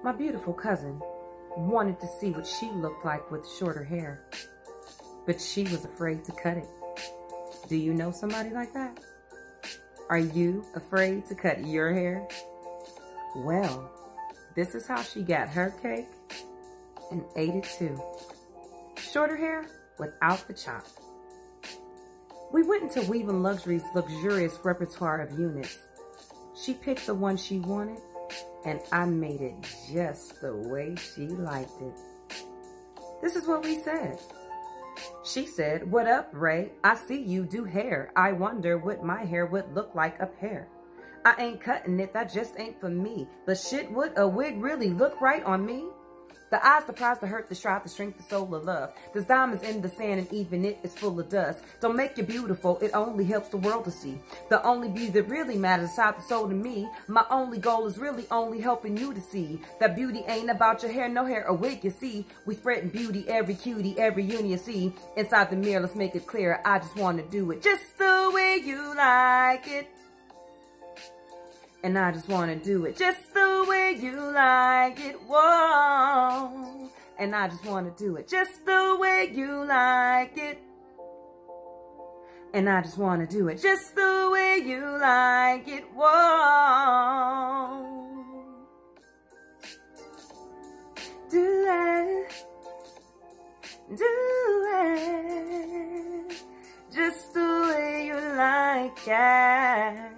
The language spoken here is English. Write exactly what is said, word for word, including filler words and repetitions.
My beautiful cousin wanted to see what she looked like with shorter hair, but she was afraid to cut it. Do you know somebody like that? Are you afraid to cut your hair? Well, this is how she got her cake and ate it too. Shorter hair without the chop. We went into Weaving Luxury's luxurious repertoire of units. She picked the one she wanted, and I made it just the way she liked it. This is what we said. She said, "What up, Ray? I see you do hair. I wonder what my hair would look like up here. I ain't cutting it, that just ain't for me. But shit, would a wig really look right on me? The eyes, the prize, the hurt, the strive, the strength, the soul of love. There's diamonds in the sand and even it is full of dust. Don't make you beautiful, it only helps the world to see. The only beauty that really matters inside the soul to me. My only goal is really only helping you to see. That beauty ain't about your hair, no hair, a wig, you see. We spreading beauty, every cutie, every uni you see. Inside the mirror, let's make it clear. I just want to do it just the way you like it. And I just want to do it just the way you like it, whoa. And I just want to do it just the way you like it. And I just want to do it just the way you like it, whoa. Do it, do it, just the way you like it.